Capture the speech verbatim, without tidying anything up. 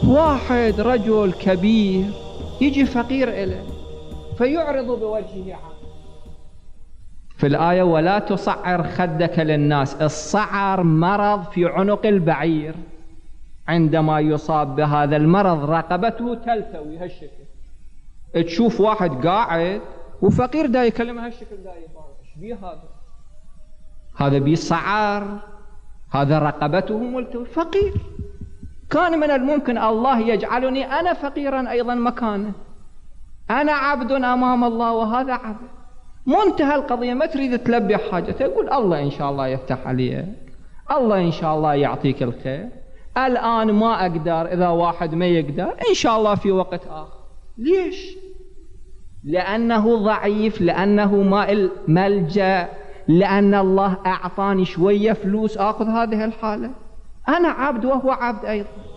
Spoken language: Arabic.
واحد رجل كبير يجي فقير إليه فيعرض بوجهه عنه في الآية ولا تصعر خدك للناس. الصعر مرض في عنق البعير، عندما يصاب بهذا المرض رقبته تلتوي هالشكل، تشوف واحد قاعد وفقير دا يكلمه هالشكل دا يبارك، ايش بيه هذا؟ هذا بيه صعر، هذا رقبته ملتوي، فقير. كان من الممكن الله يجعلني أنا فقيرا أيضا مكانه، أنا عبد أمام الله وهذا عبد. منتهى القضية، ما تريد تلبي حاجته يقول الله إن شاء الله يفتح عليك، الله إن شاء الله يعطيك الخير، الآن ما أقدر، إذا واحد ما يقدر إن شاء الله في وقت آخر. ليش؟ لأنه ضعيف، لأنه ما ملجأ، لأن الله أعطاني شوية فلوس أخذ هذه الحالة. أنا عبد وهو عبد أيضا.